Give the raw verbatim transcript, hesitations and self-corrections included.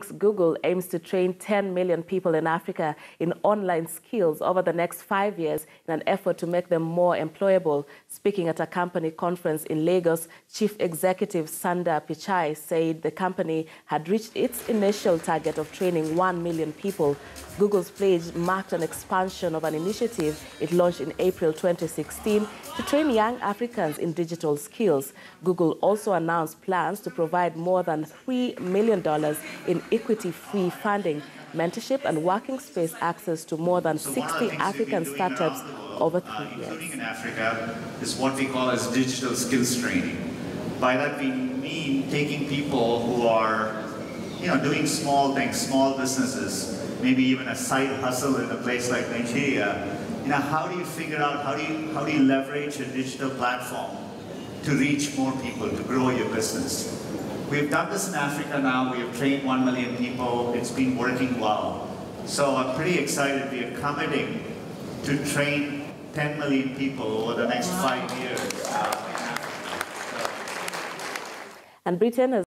Google aims to train ten million people in Africa in online skills over the next five years in an effort to make them more employable. Speaking at a company conference in Lagos, Chief Executive Sundar Pichai said the company had reached its initial target of training one million people. Google's pledge marked an expansion of an initiative it launched in April twenty sixteen to train young Africans in digital skills. Google also announced plans to provide more than three million dollars in equity-free funding, mentorship and working space access to more than so sixty African startups over three uh, years. Including in Africa, is what we call as digital skills training. By that we mean taking people who are, you know, doing small things, small businesses, maybe even a side hustle in a place like Nigeria. You know, how do you figure out, how do you, how do you leverage a digital platform to reach more people, to grow your business? We've done this in Africa now. We have trained one million people. It's been working well. So I'm pretty excited. We are committing to train ten million people over the next five years. Uh, and Britain has